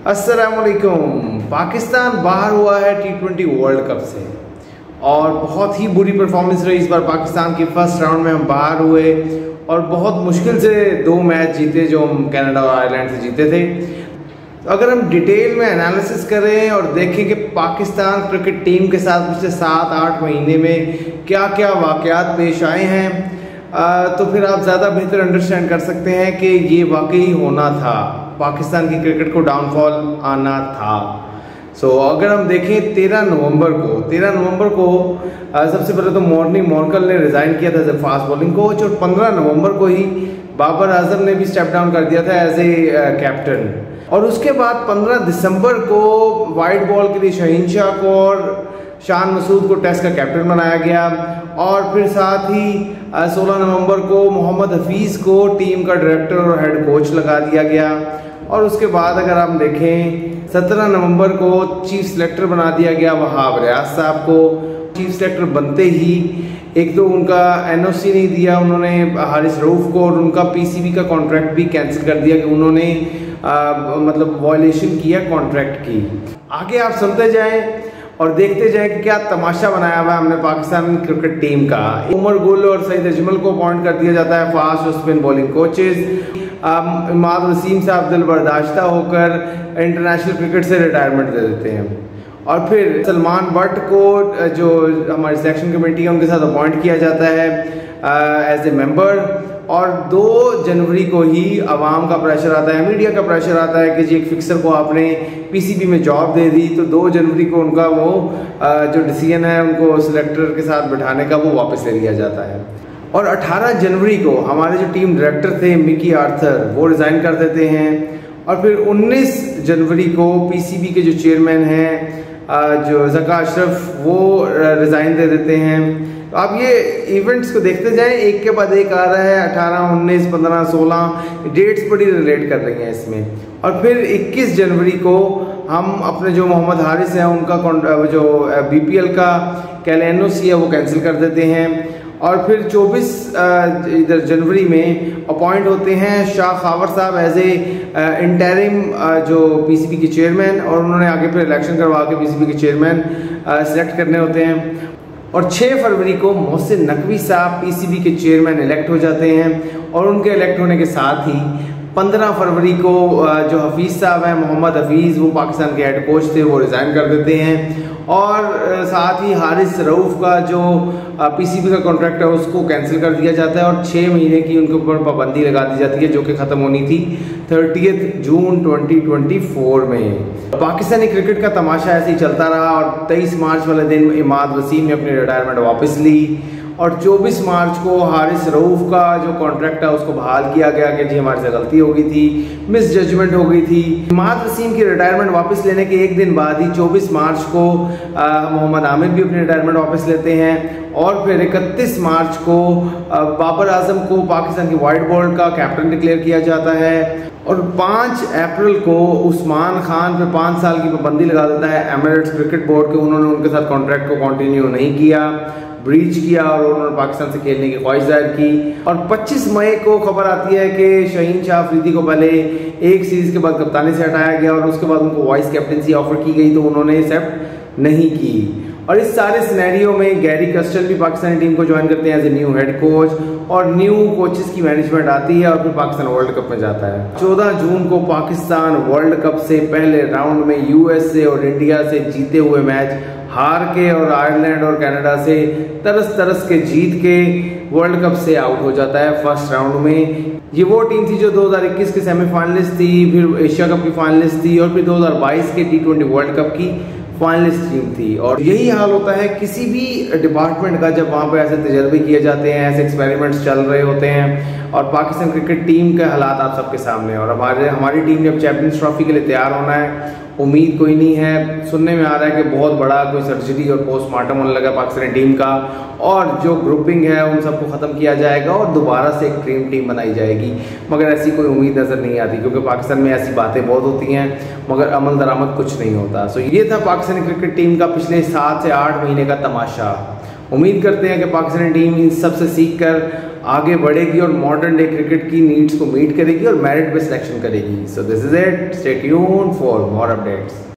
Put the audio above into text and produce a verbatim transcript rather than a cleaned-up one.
अस्सलामुअलैकुम। पाकिस्तान बाहर हुआ है टी ट्वेंटी वर्ल्ड कप से और बहुत ही बुरी परफॉर्मेंस रही इस बार पाकिस्तान की। फर्स्ट राउंड में हम बाहर हुए और बहुत मुश्किल से दो मैच जीते जो हम कनाडा और आयरलैंड से जीते थे। तो अगर हम डिटेल में एनालिसिस करें और देखें कि पाकिस्तान क्रिकेट टीम के साथ पिछले सात आठ महीने में क्या क्या वाक़यात पेश आए हैं, तो फिर आप ज़्यादा बेहतर अंडरस्टैंड कर सकते हैं कि ये वाकई होना था, पाकिस्तान की क्रिकेट को डाउनफॉल आना था। सो so, अगर हम देखें तेरह नवंबर को तेरह नवंबर को सबसे पहले तो मॉर्नी मॉर्कल ने रिज़ाइन किया था as a fast bowling coach और पंद्रह नवंबर को ही बाबर आजम ने भी स्टेप डाउन कर दिया था एज ए कैप्टन। और उसके बाद पंद्रह दिसंबर को वाइट बॉल के लिए शहीन शाह को और शान मसूद को टेस्ट का कैप्टन बनाया गया और फिर साथ ही सोलह नवंबर को मोहम्मद हफीज़ को टीम का डायरेक्टर और हेड कोच लगा दिया गया। और उसके बाद अगर हम देखें सत्रह नवंबर को चीफ सेलेक्टर बना दिया गया वहाब रियाज साहब को। चीफ सेलेक्टर बनते ही एक तो उनका एनओसी नहीं दिया उन्होंने हारिस रऊफ को और उनका पीसीबी का कॉन्ट्रैक्ट भी कैंसिल कर दिया कि उन्होंने आ, मतलब वायलेशन किया कॉन्ट्रैक्ट की। आगे आप सुनते जाएं और देखते जाएं कि क्या तमाशा बनाया हुआ है हमने पाकिस्तान क्रिकेट टीम का। उमर गुल और सईद अजमल को अपॉइंट कर दिया जाता है फास्ट और spin bowling coaches. Imad Wasim साहब दिल बर्दाश्ता होकर इंटरनेशनल क्रिकेट से रिटायरमेंट दे देते हैं और फिर सलमान बट को जो हमारी सिलेक्शन कमेटी है उनके साथ अपॉइंट किया जाता है एज ए मेंबर। और दो जनवरी को ही आवाम का प्रेशर आता है, मीडिया का प्रेशर आता है कि जी एक फिक्सर को आपने पीसीबी में जॉब दे दी, तो दो जनवरी को उनका वो जो डिसीजन है उनको सिलेक्टर के साथ बिठाने का वो वापस ले लिया जाता है। और अठारह जनवरी को हमारे जो टीम डायरेक्टर थे मिकी आर्थर वो रिज़ाइन कर देते हैं और फिर उन्नीस जनवरी को पीसीबी के जो चेयरमैन हैं जो ज़का अशरफ वो रिज़ाइन दे देते हैं। तो आप ये इवेंट्स को देखते जाएं, एक के बाद एक आ रहा है, अठारह उन्नीस पंद्रह सोलह डेट्स बड़ी रिलेट कर रही हैं इसमें। और फिर इक्कीस जनवरी को हम अपने जो मोहम्मद हारिस हैं उनका जो बीपीएल का कैलेनोसी है वो कैंसिल कर देते हैं। और फिर चौबीस इधर जनवरी में अपॉइंट होते हैं शाह खावर साहब एज ए इंटरिम जो पीसीबी के चेयरमैन और उन्होंने आगे फिर इलेक्शन करवा के पीसीबी के चेयरमैन सेलेक्ट करने होते हैं। और छह फरवरी को मोहसिन नकवी साहब पीसीबी के चेयरमैन इलेक्ट हो जाते हैं और उनके इलेक्ट होने के साथ ही पंद्रह फरवरी को जो हफीज़ साहब हैं मोहम्मद हफीज़ वो पाकिस्तान के हेड कोच थे वो रिज़ाइन कर देते हैं। और साथ ही हारिस रऊफ का जो पीसीबी का कॉन्ट्रैक्ट है उसको कैंसिल कर दिया जाता है और छः महीने की उनके ऊपर पाबंदी लगा दी जाती है जो कि ख़त्म होनी थी thirtieth June twenty twenty four में। पाकिस्तानी क्रिकेट का तमाशा ऐसे ही चलता रहा और तेईस मार्च वाले दिन इमाद वसीम ने अपनी रिटायरमेंट वापस ली और चौबीस मार्च को हारिस रऊफ का जो कॉन्ट्रैक्ट है उसको बहाल किया गया कि जी हमारे से गलती हो गई थी, मिस जजमेंट हो गई थी। इमाद वसीम की रिटायरमेंट वापस लेने के एक दिन बाद ही चौबीस मार्च को मोहम्मद आमिर भी अपनी रिटायरमेंट वापस लेते हैं और फिर इकतीस मार्च को बाबर आजम को पाकिस्तान की वाइट बॉल का कैप्टन डिक्लेयर किया जाता है और पाँच अप्रैल को उस्मान खान पे पाँच साल की पाबंदी लगा देता है एमिरेट्स क्रिकेट बोर्ड के। उन्होंने उनके साथ कॉन्ट्रैक्ट को कंटिन्यू नहीं किया, ब्रीच किया और उन्होंने पाकिस्तान से खेलने की ख्वाहिश जाहिर की। और पच्चीस मई को खबर आती है कि शहीन शाह अफरीदी को पहले एक सीरीज के बाद कप्तानी से हटाया गया और उसके बाद उनको वाइस कैप्टनसी ऑफर की गई तो उन्होंने एक्सेप्ट नहीं की। और इस सारे सिनेरियो में गैरी कस्टल भी पाकिस्तानी टीम को ज्वाइन करते हैं as a new head coach और न्यू कोचेस की मैनेजमेंट आती है और फिर पाकिस्तान वर्ल्ड कप में जाता है। चौदह जून को पाकिस्तान वर्ल्ड कप से पहले राउंड में यूएसए और इंडिया से जीते हुए मैच हार के और आयरलैंड और कनाडा से तरस तरस के जीत के वर्ल्ड कप से आउट हो जाता है फर्स्ट राउंड में। ये वो टीम थी जो दो हज़ार इक्कीस के सेमीफाइनलिस्ट थी, फिर एशिया कप की फाइनलिस्ट थी और फिर दो हज़ार बाईस के टी ट्वेंटी वर्ल्ड कप की फाइनलिस्ट टीम थी। और यही हाल होता है किसी भी डिपार्टमेंट का जब वहाँ पे ऐसे तजर्बे किए जाते हैं, ऐसे एक्सपेरिमेंट्स चल रहे होते हैं और पाकिस्तान क्रिकेट टीम के हालात आप सबके सामने। और हमारे हमारी टीम ने अब चैंपियंस ट्रॉफी के लिए तैयार होना है, उम्मीद कोई नहीं है। सुनने में आ रहा है कि बहुत बड़ा कोई सर्जरी और पोस्टमार्टम होने लगा पाकिस्तानी टीम का और जो ग्रुपिंग है उन सबको ख़त्म किया जाएगा और दोबारा से एक ड्रीम टीम बनाई जाएगी, मगर ऐसी कोई उम्मीद नज़र नहीं आती क्योंकि पाकिस्तान में ऐसी बातें बहुत होती हैं मगर अमल दरामद कुछ नहीं होता। सो ये था पाकिस्तानी क्रिकेट टीम का पिछले सात से आठ महीने का तमाशा। उम्मीद करते हैं कि पाकिस्तानी टीम इन सब से सीख कर आगे बढ़ेगी और मॉडर्न डे क्रिकेट की नीड्स को मीट करेगी और मेरिट पे सिलेक्शन करेगी। So this is it, stay tuned for more updates.